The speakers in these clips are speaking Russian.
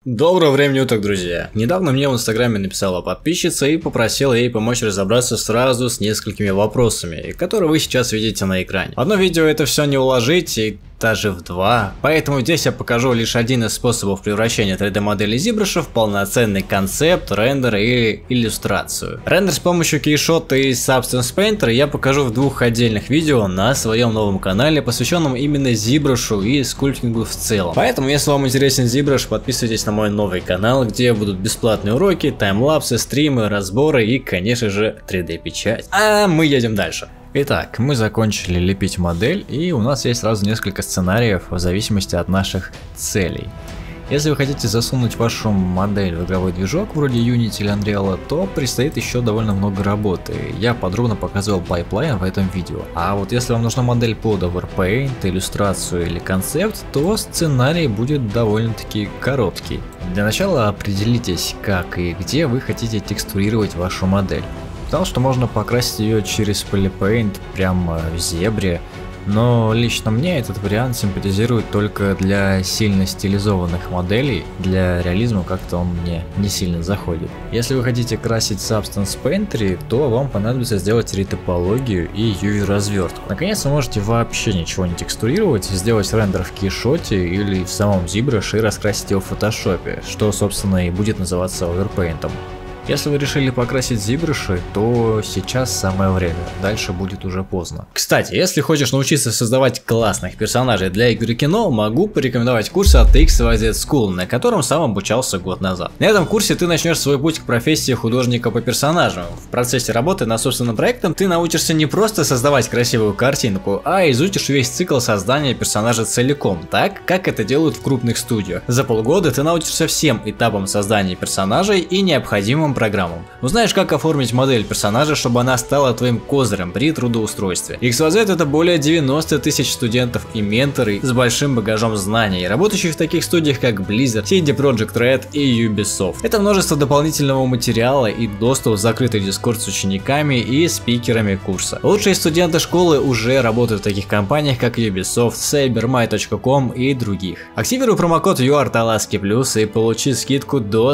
Доброго времени уток, друзья! Недавно мне в инстаграме написала подписчица и попросила ей помочь разобраться сразу с несколькими вопросами, которые вы сейчас видите на экране. В одно видео это все не уложить, и даже в два, поэтому здесь я покажу лишь один из способов превращения 3D модели ZBrush в полноценный концепт, рендер или иллюстрацию. Рендер с помощью кейшота и Substance Painter я покажу в двух отдельных видео на своем новом канале, посвященном именно ZBrush и скульптингу в целом. Поэтому, если вам интересен ZBrush, подписывайтесь на мой новый канал, где будут бесплатные уроки, таймлапсы, стримы, разборы и, конечно же, 3D печать. А мы едем дальше. Итак, мы закончили лепить модель, и у нас есть сразу несколько сценариев в зависимости от наших целей. Если вы хотите засунуть вашу модель в игровой движок вроде Unity или Unreal, то предстоит еще довольно много работы. Я подробно показывал пайплайн в этом видео. А вот если вам нужна модель под Overpaint, иллюстрацию или концепт, то сценарий будет довольно-таки короткий. Для начала определитесь, как и где вы хотите текстурировать вашу модель. Потому что можно покрасить ее через Polypaint прямо в зебре, но лично мне этот вариант симпатизирует только для сильно стилизованных моделей, для реализма как-то он мне не сильно заходит. Если вы хотите красить в Substance Painter, то вам понадобится сделать ретопологию и UV развертку. Наконец вы можете вообще ничего не текстурировать, сделать рендер в кейшоте или в самом ZBrush и раскрасить его в фотошопе, что собственно и будет называться Overpaint. Если вы решили покрасить ZBrush, то сейчас самое время, дальше будет уже поздно. Кстати, если хочешь научиться создавать классных персонажей для игры кино, могу порекомендовать курс от XYZ School, на котором сам обучался год назад. На этом курсе ты начнешь свой путь к профессии художника по персонажам. В процессе работы над собственным проектом ты научишься не просто создавать красивую картинку, а изучишь весь цикл создания персонажа целиком, так как это делают в крупных студиях. За полгода ты научишься всем этапам создания персонажей и необходимым программам. Узнаешь, как оформить модель персонажа, чтобы она стала твоим козырем при трудоустройстве. XYZ это более 90 тысяч студентов и менторы с большим багажом знаний, работающих в таких студиях как Blizzard, CD Projekt Red и Ubisoft. Это множество дополнительного материала и доступ в закрытый дискорд с учениками и спикерами курса. Лучшие студенты школы уже работают в таких компаниях как Ubisoft, Sabermy.com и других. Активируй промокод URTALASKI+, и получи скидку до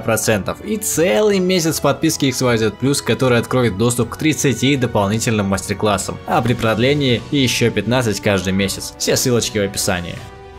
40% и целый месяц подписки XYZ+, который откроет доступ к 30 дополнительным мастер-классам, а при продлении еще 15 каждый месяц. Все ссылочки в описании.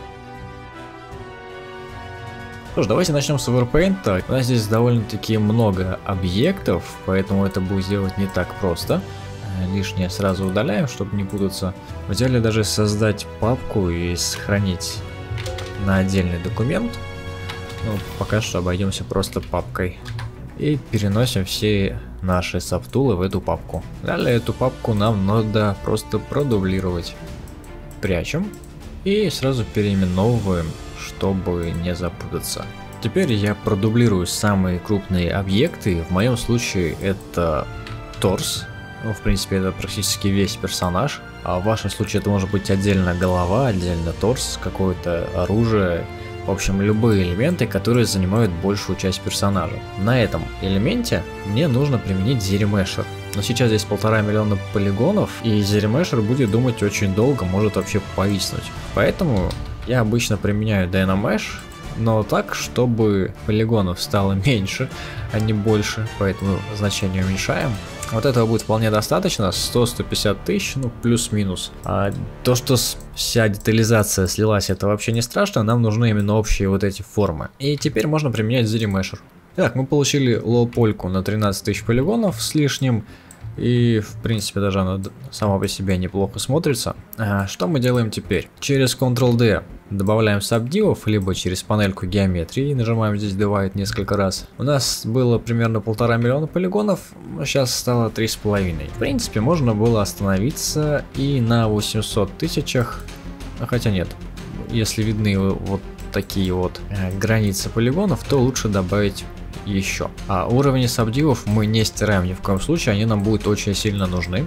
Что ж, давайте начнем с Overpaint. У нас здесь довольно-таки много объектов, поэтому это будет сделать не так просто. Лишнее сразу удаляем, чтобы не путаться. В идеале даже создать папку и сохранить на отдельный документ. Ну, пока что обойдемся просто папкой. И переносим все наши сабтулы в эту папку. Далее эту папку нам надо просто продублировать. Прячем и сразу переименовываем, чтобы не запутаться. Теперь я продублирую самые крупные объекты. В моем случае это торс. Ну, в принципе, это практически весь персонаж. А в вашем случае это может быть отдельно голова, отдельно торс, какое-то оружие. В общем, любые элементы, которые занимают большую часть персонажа. На этом элементе мне нужно применить ZRemesher. Но сейчас здесь 1,5 миллиона полигонов, и ZRemesher будет думать очень долго, может вообще повиснуть. Поэтому я обычно применяю Dynamesh, но так, чтобы полигонов стало меньше, а не больше, поэтому значение уменьшаем. Вот этого будет вполне достаточно, 100-150 тысяч, ну плюс-минус. А то, что вся детализация слилась, это вообще не страшно, нам нужны именно общие вот эти формы. И теперь можно применять ZRemesher. Так, мы получили лоу-польку на 13 тысяч полигонов с лишним. И в принципе даже она сама по себе неплохо смотрится. Что мы делаем теперь? Через Ctrl-D добавляем сабдивов, либо через панельку геометрии, нажимаем здесь Divide несколько раз. У нас было примерно 1,5 миллиона полигонов, сейчас стало 3,5. В принципе можно было остановиться и на 800 тысячах, хотя нет, если видны вот такие вот границы полигонов, то лучше добавить еще. А уровни сабдивов мы не стираем ни в коем случае, они нам будут очень сильно нужны.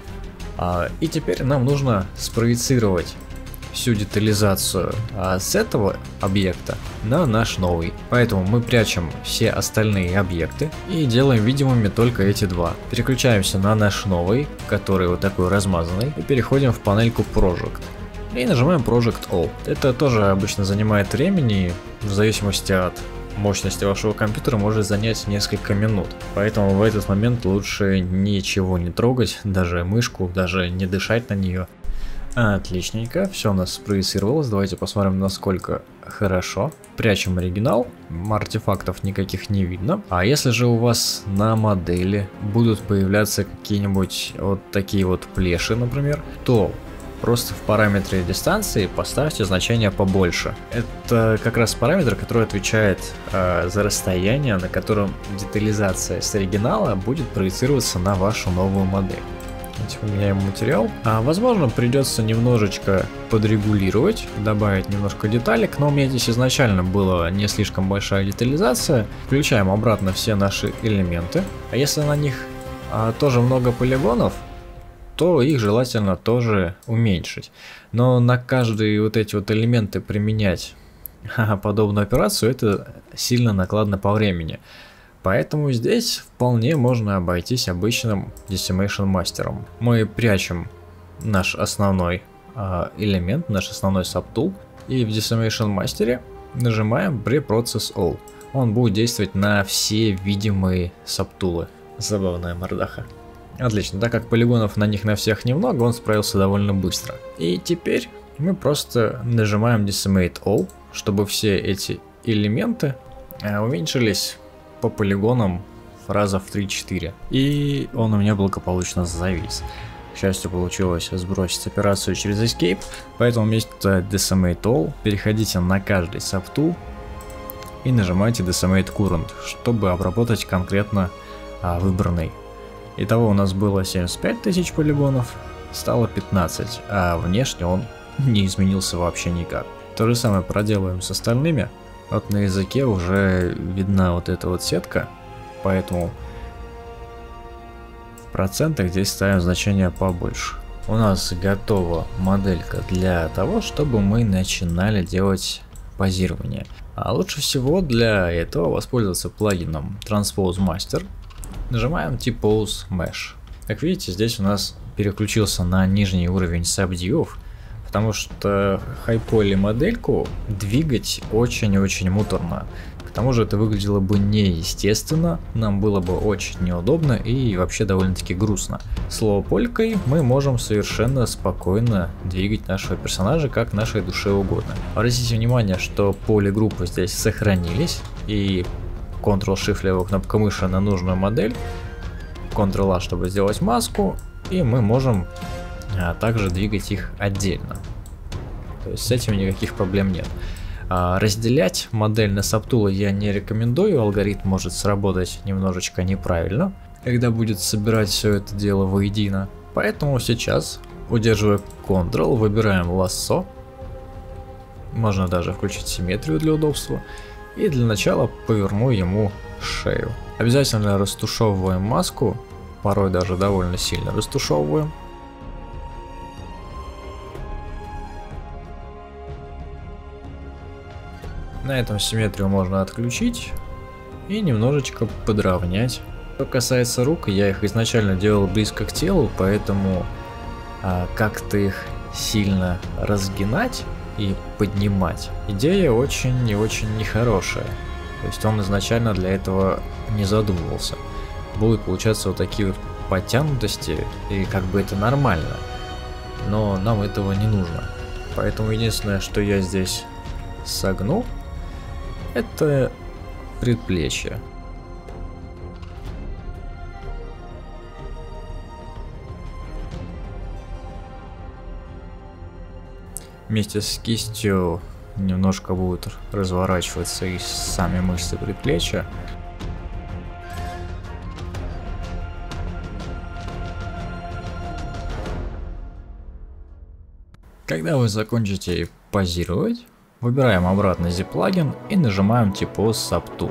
И теперь нам нужно спроецировать всю детализацию с этого объекта на наш новый. Поэтому мы прячем все остальные объекты и делаем видимыми только эти два. Переключаемся на наш новый, который вот такой размазанный, и переходим в панельку Project. И нажимаем Project All. Это тоже обычно занимает времени, в зависимости от мощности вашего компьютера может занять несколько минут. Поэтому в этот момент лучше ничего не трогать, даже мышку, даже не дышать на нее. Отличненько, все у нас спроецировалось. Давайте посмотрим, насколько хорошо. Прячем оригинал, артефактов никаких не видно. А если же у вас на модели будут появляться какие-нибудь вот такие вот плеши, например, то просто в параметре дистанции поставьте значение побольше. Это как раз параметр, который отвечает за расстояние, на котором детализация с оригинала будет проецироваться на вашу новую модель. Давайте поменяем материал. Возможно, придется немножечко подрегулировать, добавить немножко деталек, но у меня здесь изначально была не слишком большая детализация. Включаем обратно все наши элементы. А если на них тоже много полигонов, то их желательно тоже уменьшить. Но на каждые вот эти вот элементы применять подобную операцию, это сильно накладно по времени. Поэтому здесь вполне можно обойтись обычным Decimation Master. Мы прячем наш основной элемент, наш основной subtool, и в Decimation Master нажимаем Pre-Process All. Он будет действовать на все видимые сабтулы. Забавная мордаха. Отлично, так как полигонов на них на всех немного, он справился довольно быстро. И теперь мы просто нажимаем Decimate All, чтобы все эти элементы уменьшились по полигонам раза в 3-4. И он у меня благополучно завис. К счастью, получилось сбросить операцию через Escape, поэтому вместо Decimate All переходите на каждый subtool и нажимайте Decimate Current, чтобы обработать конкретно выбранный. Итого у нас было 75 тысяч полигонов, стало 15, а внешне он не изменился вообще никак. То же самое проделаем с остальными. Вот на языке уже видна вот эта вот сетка, поэтому в процентах здесь ставим значение побольше. У нас готова моделька для того, чтобы мы начинали делать позирование. А лучше всего для этого воспользоваться плагином Transpose Master. Нажимаем T-Pose Mesh. Как видите, здесь у нас переключился на нижний уровень сабдивов, потому что хайполи модельку двигать очень-очень муторно. К тому же это выглядело бы неестественно, нам было бы очень неудобно и вообще довольно-таки грустно. С лоу-полькой мы можем совершенно спокойно двигать нашего персонажа как нашей душе угодно. Обратите внимание, что полигруппы здесь сохранились, и Ctrl-Shift левая кнопка мыши на нужную модель, Ctrl-A, чтобы сделать маску, и мы можем также двигать их отдельно. То есть с этим никаких проблем нет. Разделять модель на сабтулы я не рекомендую, алгоритм может сработать немножечко неправильно, когда будет собирать все это дело воедино. Поэтому сейчас, удерживая Ctrl, выбираем лассо, можно даже включить симметрию для удобства, и для начала поверну ему шею. Обязательно растушевываем маску, порой даже довольно сильно растушевываем. На этом симметрию можно отключить и немножечко подровнять. Что касается рук, я их изначально делал близко к телу, поэтому как-то их сильно разгинать и поднимать идея очень и очень нехорошая. То есть он изначально для этого не задумывался. Будут получаться вот такие вот подтянутости, и как бы это нормально, но нам этого не нужно. Поэтому единственное, что я здесь согну, это предплечье. Вместе с кистью немножко будут разворачиваться и сами мышцы предплечья. Когда вы закончите позировать, выбираем обратно Z-плагин и нажимаем T-Pose Subtool.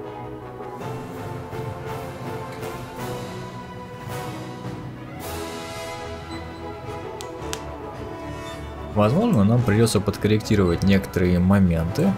Возможно, нам придется подкорректировать некоторые моменты.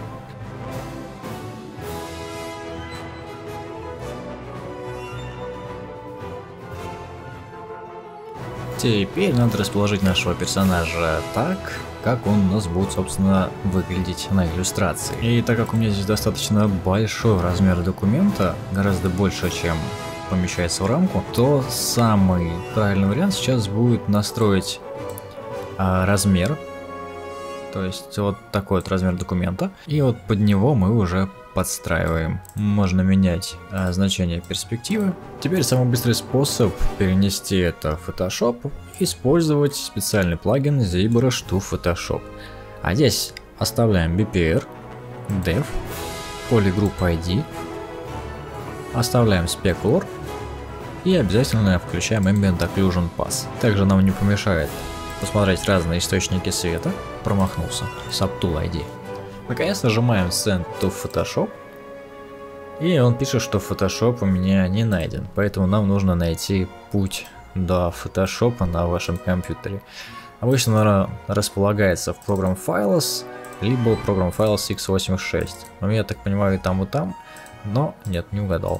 Теперь надо расположить нашего персонажа так, как он у нас будет, собственно, выглядеть на иллюстрации. И так как у меня здесь достаточно большой размер документа, гораздо больше, чем помещается в рамку, то самый правильный вариант сейчас будет настроить размер, то есть вот такой вот размер документа, и вот под него мы уже подстраиваем. Можно менять значение перспективы. Теперь самый быстрый способ перенести это в Photoshop — использовать специальный плагин ZBrush to Photoshop. А здесь оставляем BPR, Dev, Polygroup ID, оставляем Specular и обязательно включаем Ambient Occlusion Pass. Также нам не помешает посмотреть разные источники света. Промахнулся. Subtool ID. Наконец нажимаем Send to Photoshop. И он пишет, что Photoshop у меня не найден. Поэтому нам нужно найти путь до Photoshop на вашем компьютере. Обычно она располагается в Program Files, либо Program Files x86. Но я так понимаю и там, но нет, не угадал.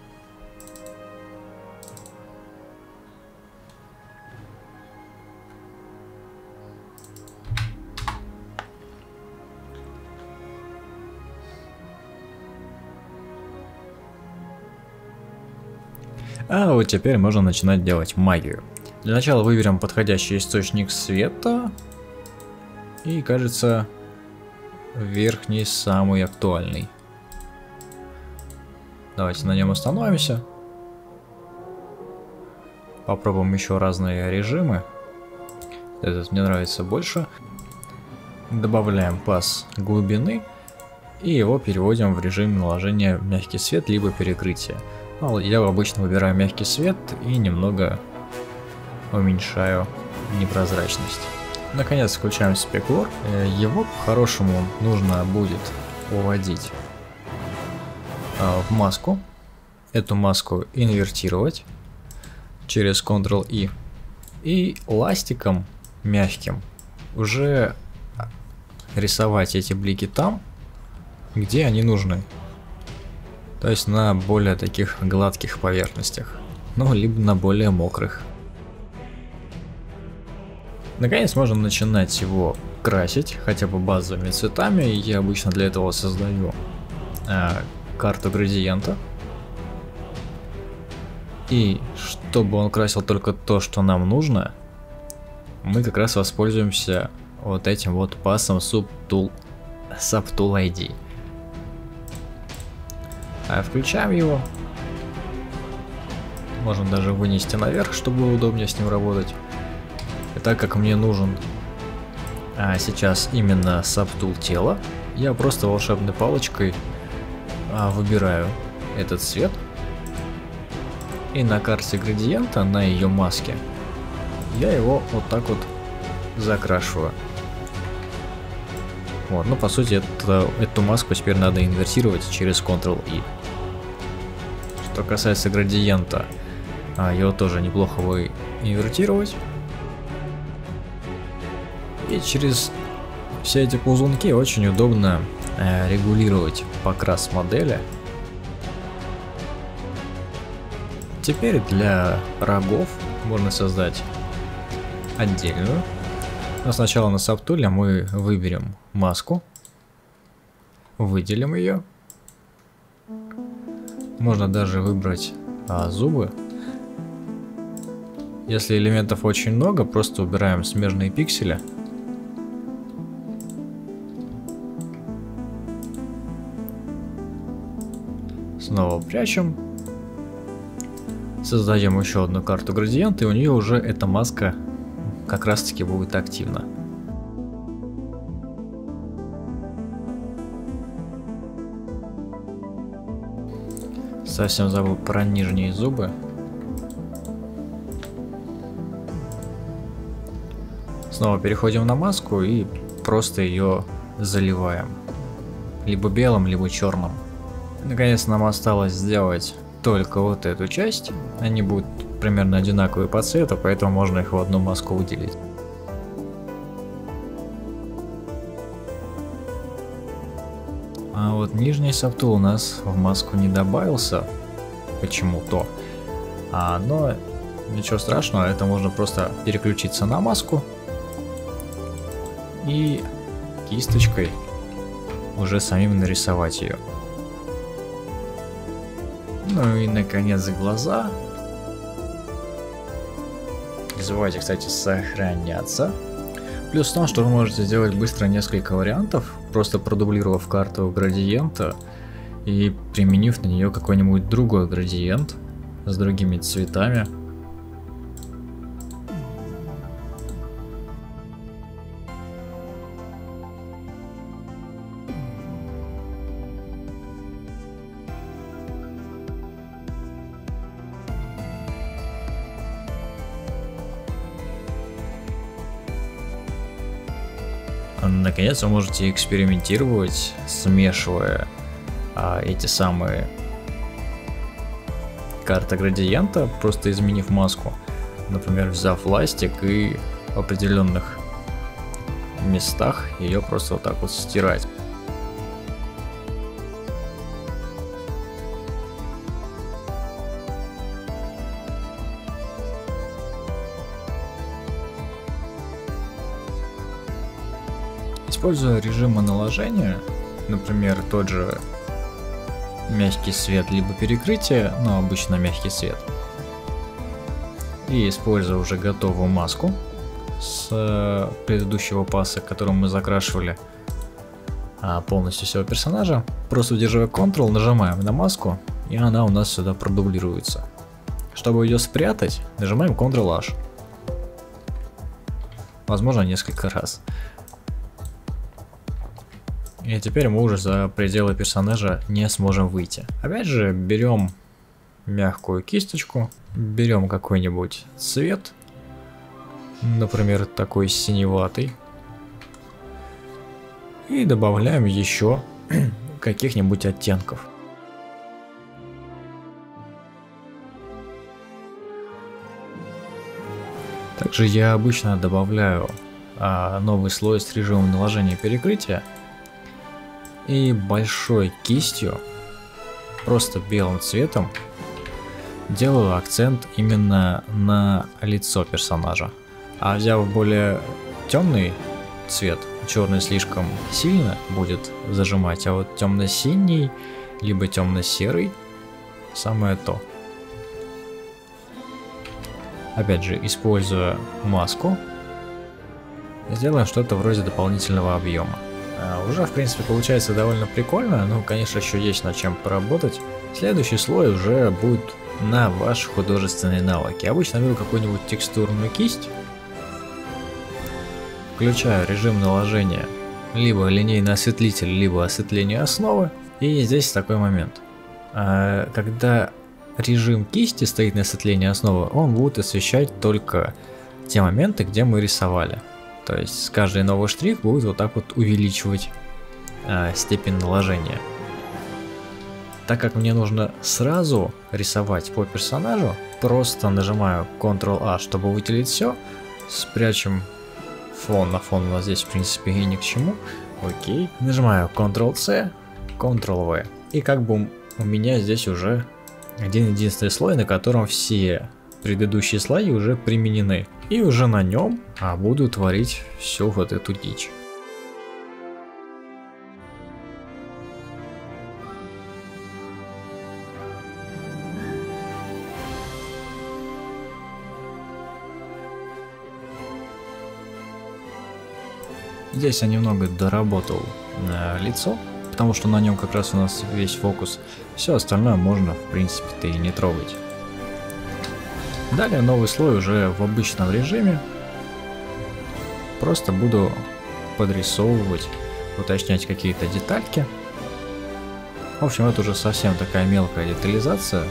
А вот теперь можно начинать делать магию. Для начала выберем подходящий источник света. И кажется, верхний самый актуальный. Давайте на нем остановимся. Попробуем еще разные режимы. Этот мне нравится больше. Добавляем пас глубины. И его переводим в режим наложения мягкий свет, либо перекрытие. Я обычно выбираю мягкий свет и немного уменьшаю непрозрачность. Наконец включаем Specular. Его по-хорошему нужно будет уводить в маску. Эту маску инвертировать через Ctrl-I. И ластиком мягким уже рисовать эти блики там, где они нужны. То есть на более таких гладких поверхностях, ну либо на более мокрых. Наконец можно начинать его красить хотя бы базовыми цветами. Я обычно для этого создаю карту градиента. И чтобы он красил только то, что нам нужно, мы как раз воспользуемся вот этим вот пасом Subtool ID. Включаем его. Можно даже вынести наверх, чтобы было удобнее с ним работать. И так как мне нужен сейчас именно Subtool тело, я просто волшебной палочкой выбираю этот цвет. И на карте градиента, на ее маске, я его вот так вот закрашиваю. Вот, ну по сути эту маску теперь надо инвертировать через Ctrl-I. Что касается градиента, его тоже неплохо бы инвертировать. И через все эти ползунки очень удобно регулировать покрас модели. Теперь для рогов можно создать отдельную. Но сначала на Subtool мы выберем маску, выделим ее. Можно даже выбрать зубы. Если элементов очень много, просто убираем смежные пиксели. Снова прячем. Создаем еще одну карту градиента, и у нее уже эта маска как раз таки будет активна. Совсем забыл про нижние зубы. Снова переходим на маску и просто ее заливаем. Либо белым, либо черным. Наконец нам осталось сделать только вот эту часть. Они будут примерно одинаковые по цвету, поэтому можно их в одну маску выделить. А вот нижний Subtool у нас в маску не добавился почему-то. Но ничего страшного, это можно просто переключиться на маску и кисточкой уже самим нарисовать ее. Ну и наконец глаза. Не забывайте, кстати, сохраняться. Плюс в том, что вы можете сделать быстро несколько вариантов, просто продублировав карту градиента и применив на нее какой-нибудь другой градиент с другими цветами. Наконец вы можете экспериментировать, смешивая эти самые карты градиента, просто изменив маску. Например, взяв ластик и в определенных местах ее просто вот так вот стирать. Используя режимы наложения, например, тот же мягкий свет либо перекрытие, но обычно мягкий свет, и используя уже готовую маску с предыдущего паса, которым мы закрашивали полностью всего персонажа, просто удерживая Ctrl, нажимаем на маску, и она у нас сюда продублируется. Чтобы ее спрятать, нажимаем Ctrl-H. Возможно, несколько раз. И теперь мы уже за пределы персонажа не сможем выйти. Опять же, берем мягкую кисточку, берем какой-нибудь цвет, например, такой синеватый, и добавляем еще каких-нибудь оттенков. Также я обычно добавляю новый слой с режимом наложения и перекрытия. И большой кистью, просто белым цветом, делаю акцент именно на лицо персонажа. А взяв более темный цвет, черный слишком сильно будет зажимать, а вот темно-синий, либо темно-серый самое то. Опять же, используя маску, сделаем что-то вроде дополнительного объема. Уже, в принципе, получается довольно прикольно, но, конечно, еще есть над чем поработать. Следующий слой уже будет на ваши художественные навыки. Обычно беру какую-нибудь текстурную кисть, включаю режим наложения, либо линейный осветлитель, либо осветление основы. И здесь такой момент. Когда режим кисти стоит на осветлении основы, он будет освещать только те моменты, где мы рисовали. То есть каждый новый штрих будет вот так вот увеличивать степень наложения. Так как мне нужно сразу рисовать по персонажу, просто нажимаю Ctrl-A, чтобы выделить все, спрячем фон, на фон у нас здесь в принципе и ни к чему. Окей. Нажимаю Ctrl-C, Ctrl-V. И как бы у меня здесь уже один единственный слой, на котором все предыдущие слои уже применены. И уже на нем буду творить всю вот эту дичь. Здесь я немного доработал лицо, потому что на нем как раз у нас весь фокус. Все остальное можно, в принципе-то, и не трогать. Далее новый слой уже в обычном режиме. Просто буду подрисовывать, уточнять какие-то детальки. В общем, это уже совсем такая мелкая детализация.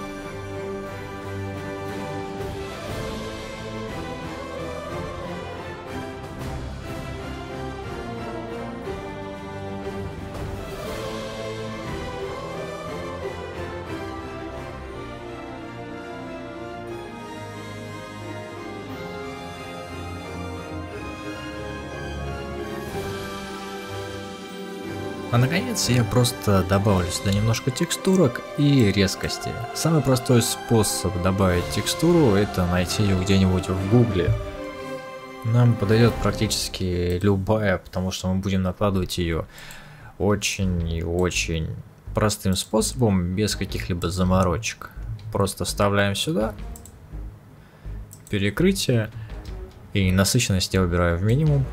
А наконец я просто добавлю сюда немножко текстурок и резкости. Самый простой способ добавить текстуру — это найти ее где-нибудь в гугле. Нам подойдет практически любая, потому что мы будем накладывать ее очень и очень простым способом, без каких-либо заморочек. Просто вставляем сюда перекрытие, и насыщенность я выбираю в минимум.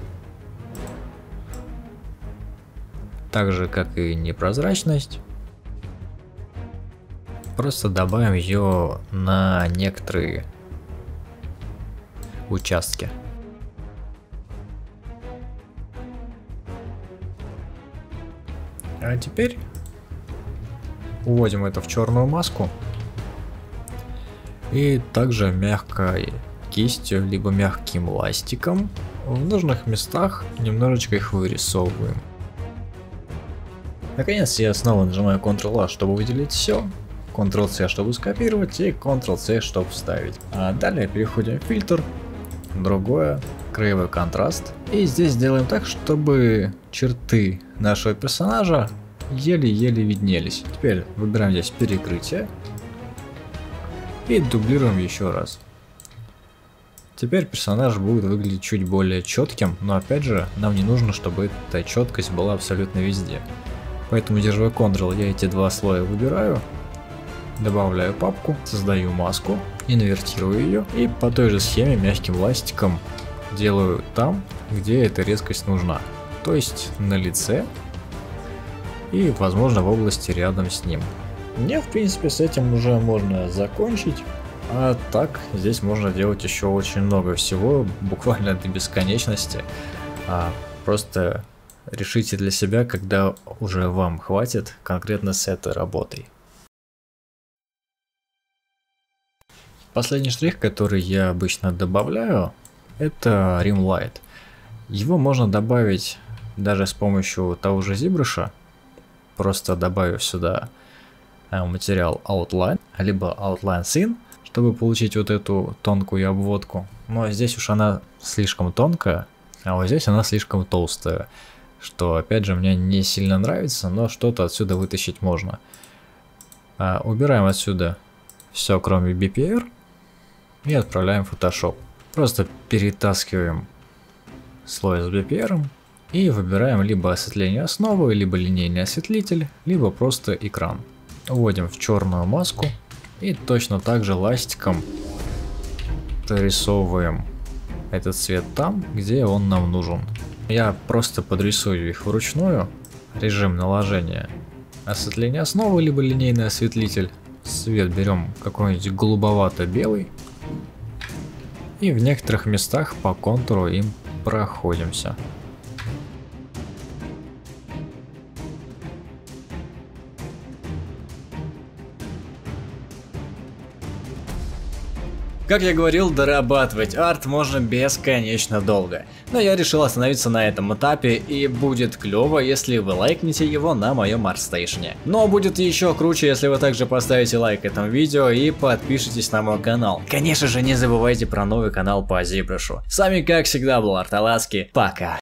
Так же, как и непрозрачность. Просто добавим ее на некоторые участки. А теперь уводим это в черную маску и также мягкой кистью либо мягким ластиком в нужных местах немножечко их вырисовываем. Наконец я снова нажимаю Ctrl-A, чтобы выделить все, Ctrl-C, чтобы скопировать, и Ctrl-C, чтобы вставить. А далее переходим в фильтр, другое, краевой контраст. И здесь делаем так, чтобы черты нашего персонажа еле-еле виднелись. Теперь выбираем здесь перекрытие и дублируем еще раз. Теперь персонаж будет выглядеть чуть более четким, но опять же нам не нужно, чтобы эта четкость была абсолютно везде. Поэтому, держа Ctrl, я эти два слоя выбираю, добавляю папку, создаю маску, инвертирую ее и по той же схеме мягким ластиком делаю там, где эта резкость нужна. То есть на лице и, возможно, в области рядом с ним. Мне, в принципе, с этим уже можно закончить. А так, здесь можно делать еще очень много всего, буквально до бесконечности. Просто решите для себя, когда уже вам хватит конкретно с этой работой. Последний штрих, который я обычно добавляю, это Rim Light. Его можно добавить даже с помощью того же ZBrush, просто добавив сюда материал Outline, либо Outline Scene, чтобы получить вот эту тонкую обводку. Но здесь уж она слишком тонкая, а вот здесь она слишком толстая, что опять же мне не сильно нравится, но что-то отсюда вытащить можно. Убираем отсюда все, кроме BPR, и отправляем в Photoshop. Просто перетаскиваем слой с BPR и выбираем либо осветление основы, либо линейный осветлитель, либо просто экран. Вводим в черную маску и точно так же ластиком дорисовываем этот цвет там, где он нам нужен. Я просто подрисую их вручную. Режим наложения: осветление основы, либо линейный осветлитель. Цвет берем какой-нибудь голубовато-белый. И в некоторых местах по контуру им проходимся. Как я говорил, дорабатывать арт можно бесконечно долго. Но я решил остановиться на этом этапе, и будет клево, если вы лайкнете его на моем арт-стейшне. Но будет еще круче, если вы также поставите лайк этому видео и подпишитесь на мой канал. Конечно же, не забывайте про новый канал по ZBrush. С вами, как всегда, был Арталаски. Пока!